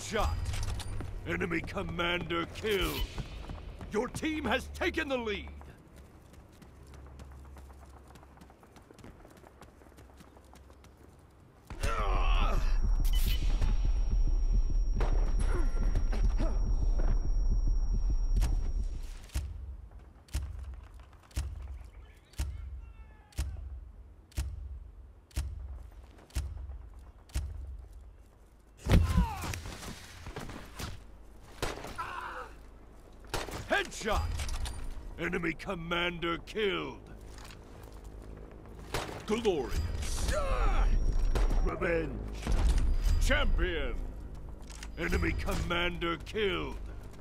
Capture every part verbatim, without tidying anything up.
Headshot! Enemy commander killed. Your team has taken the lead. Headshot! Enemy commander killed. Glorious. Revenge. Champion! Enemy commander killed.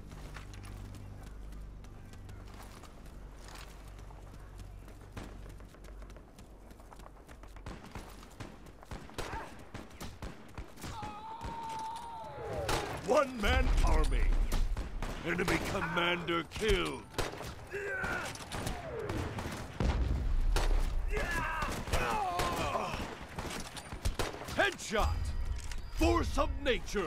One-man army. Enemy commander killed. Headshot! Force of nature!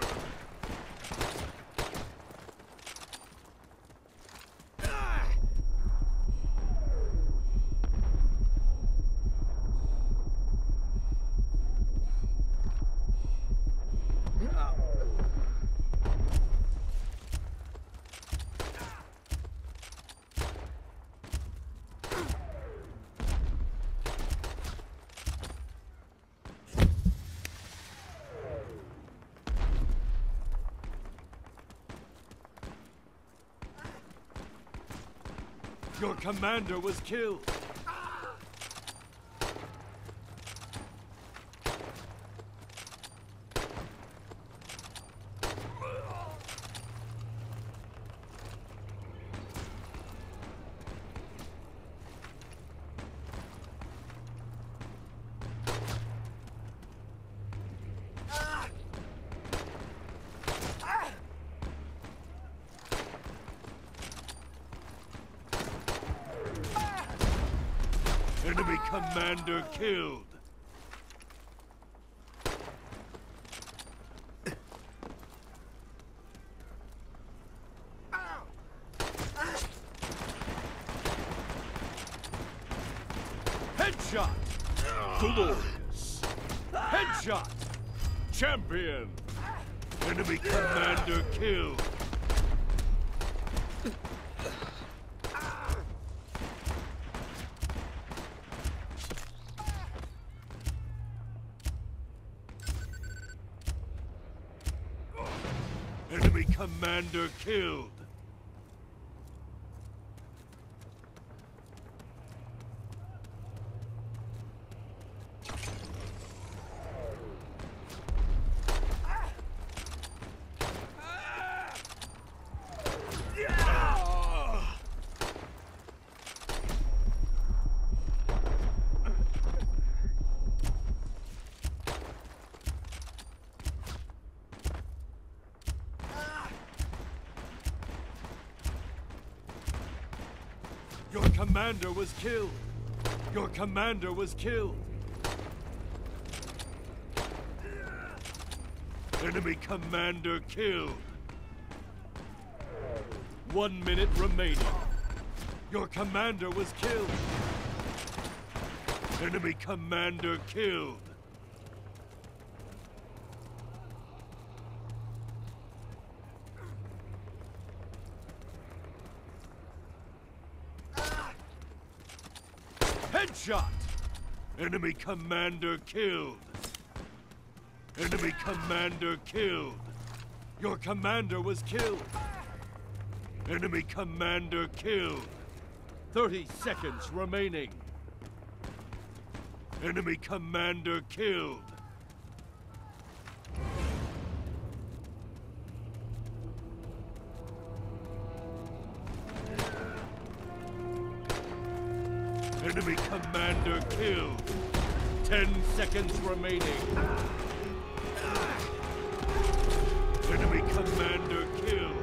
Your commander was killed. Enemy commander killed. Headshot! Glorious! Headshot! Champion! Enemy commander killed. Enemy commander killed. Your commander was killed. Your commander was killed. Enemy commander killed. One minute remaining. Your commander was killed. Enemy commander killed. Headshot! Enemy commander killed. Enemy commander killed. Your commander was killed. Enemy commander killed. thirty seconds remaining. Enemy commander killed. Enemy commander killed. Ten seconds remaining. Enemy commander killed.